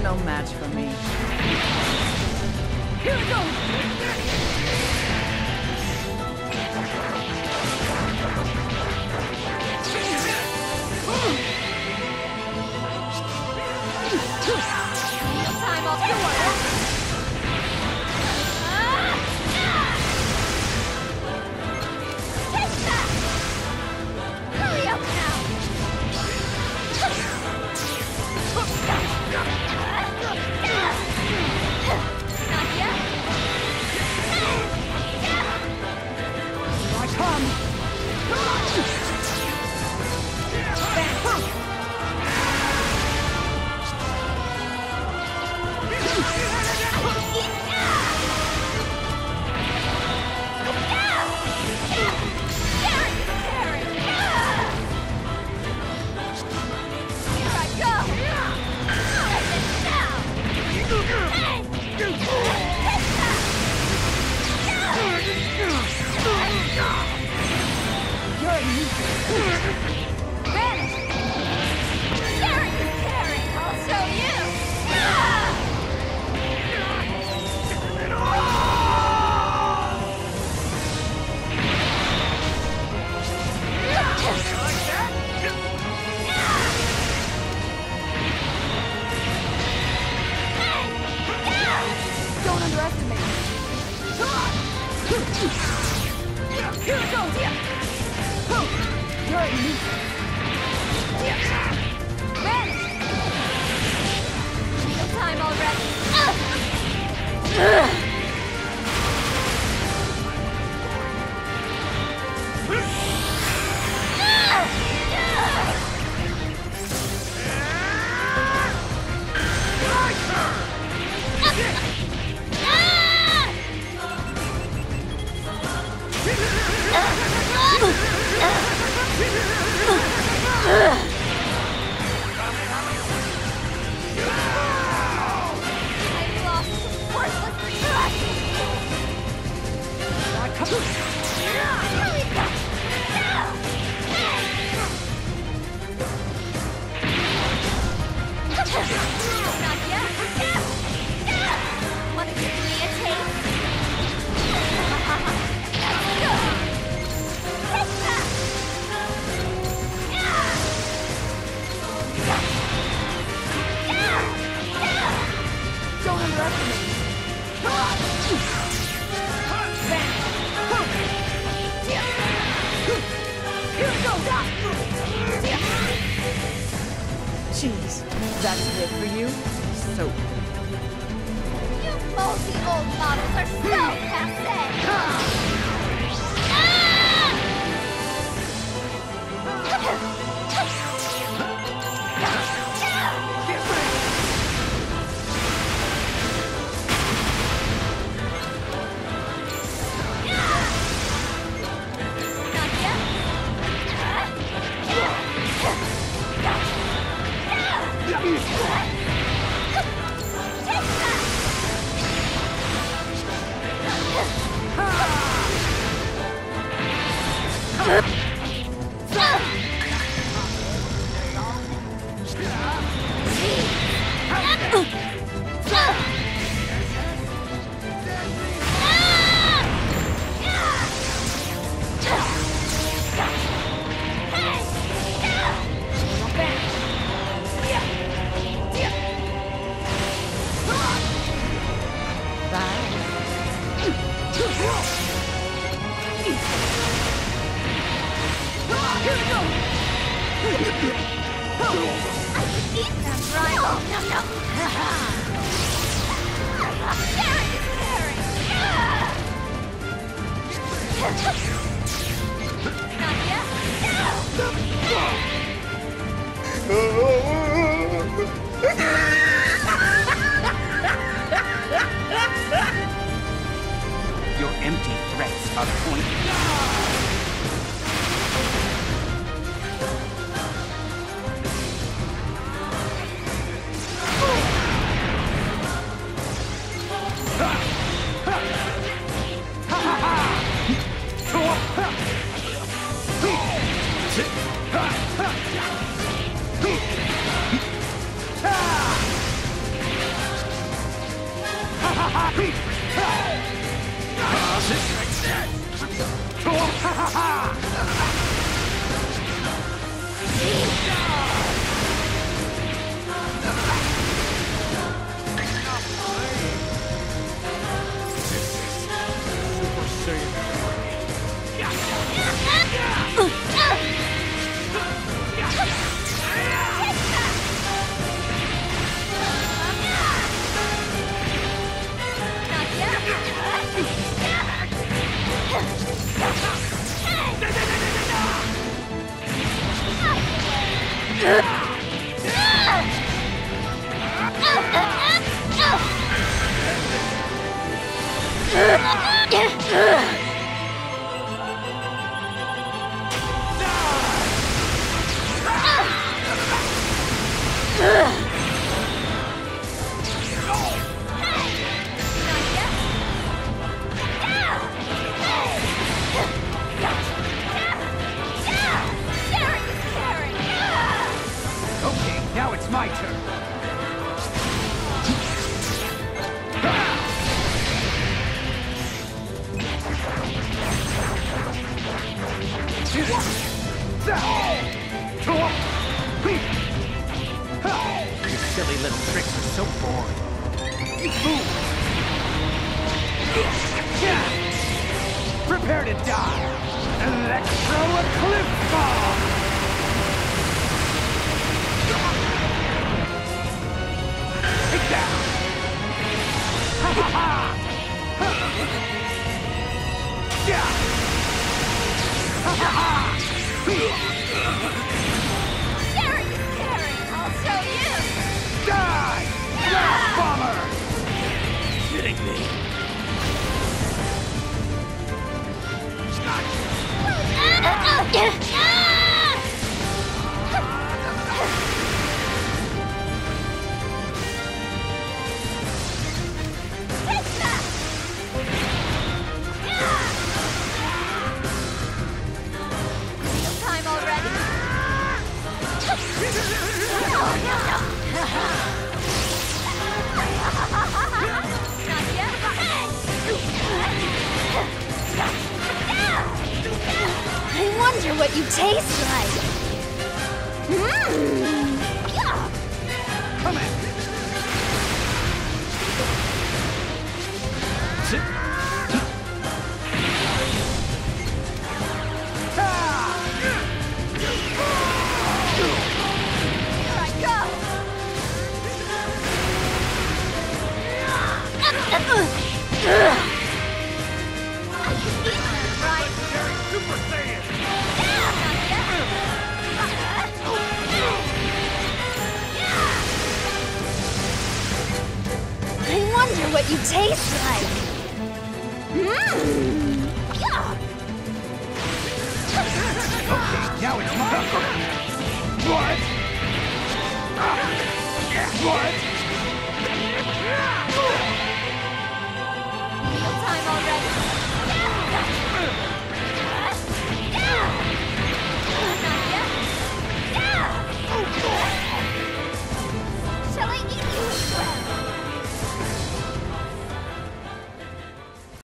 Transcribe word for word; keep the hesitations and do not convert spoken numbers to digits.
no match for me. Here we go! Time off your work. Take that! Hurry up now! Not yet. I come! Don't underestimate me. Here it goes! You're in me. No time already. Not yet. Wanna give me a taste? That's good. Take that. Don't underestimate me. Jeez, that's it for you? So You moldy old models are so passe! Not yet. Take that! That's right. No, no, no. Carrot is carrot. Not yet. Your empty threats are pointless. Okay, now it's my turn. Your silly little tricks are so boring. You fool! Prepare to die! Electro Eclipse Ball! Take that! Ha ha ha! Yeah! Ha ha ha! Sharing is caring. I'll show you. Die! Blast Bomber! Kidding me? Time already? Not yet. I wonder what you taste like. Mmm. Come in! Here I go. Right. Super Saiyan! Not yet. I wonder what you taste like. Mmm. Okay, now it's my turn! What? What?